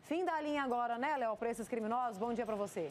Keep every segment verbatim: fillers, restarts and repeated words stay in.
Fim da linha agora, né, Léo, para esses criminosos? Bom dia para você.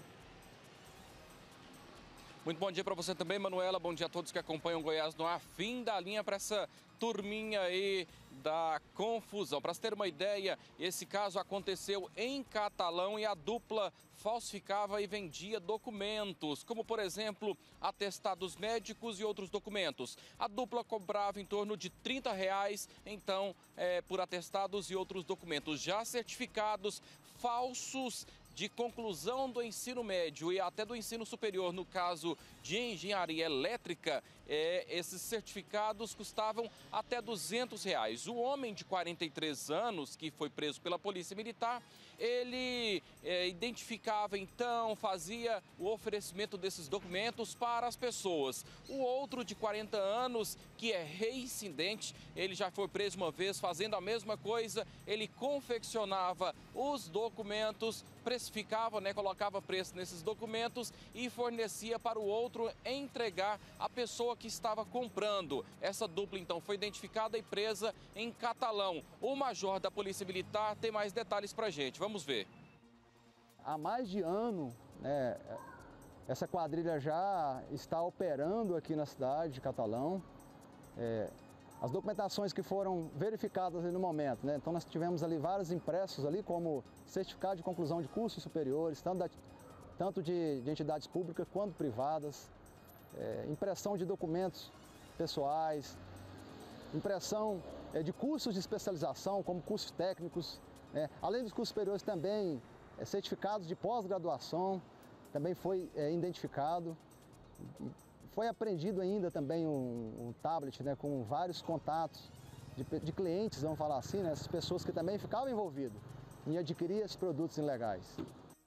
Muito bom dia para você também, Manuela. Bom dia a todos que acompanham Goiás no ar. Fim da linha para essa turminha aí da confusão. Para você ter uma ideia, esse caso aconteceu em Catalão e a dupla falsificava e vendia documentos, como, por exemplo, atestados médicos e outros documentos. A dupla cobrava em torno de trinta reais, então, é, por atestados e outros documentos. Já certificados falsos de conclusão do ensino médio e até do ensino superior, no caso de engenharia elétrica, é, esses certificados custavam até duzentos reais. O homem de quarenta e três anos, que foi preso pela Polícia Militar, ele é, identificava então, fazia o oferecimento desses documentos para as pessoas. O outro de quarenta anos, que é reincidente, ele já foi preso uma vez fazendo a mesma coisa, ele confeccionava os documentos, precificava, né, colocava preço nesses documentos e fornecia para o outro entregar à pessoa que estava comprando. Essa dupla, então, foi identificada e presa em Catalão. O major da Polícia Militar tem mais detalhes para a gente. Vamos ver. Há mais de ano, né, essa quadrilha já está operando aqui na cidade de Catalão. É, as documentações que foram verificadas ali no momento, né? Então nós tivemos ali vários impressos ali, como certificado de conclusão de cursos superiores, tanto, da, tanto de, de entidades públicas quanto privadas, é, impressão de documentos pessoais, impressão é, de cursos de especialização, como cursos técnicos, né? Além dos cursos superiores também, é, certificados de pós-graduação, também foi é, identificado. Foi apreendido ainda também um, um tablet, né, com vários contatos de, de clientes, vamos falar assim, né, essas pessoas que também ficavam envolvidas em adquirir esses produtos ilegais.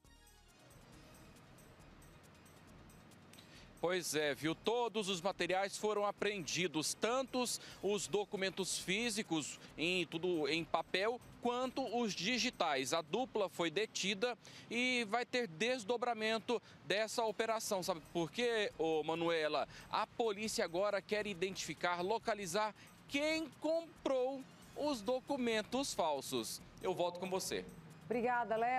Pois é, viu? Todos os materiais foram apreendidos, tanto os documentos físicos em tudo em papel, quanto os digitais. A dupla foi detida e vai ter desdobramento dessa operação. Sabe por quê, ô Manuela? A polícia agora quer identificar, localizar quem comprou os documentos falsos. Eu volto com você. Obrigada, Léo.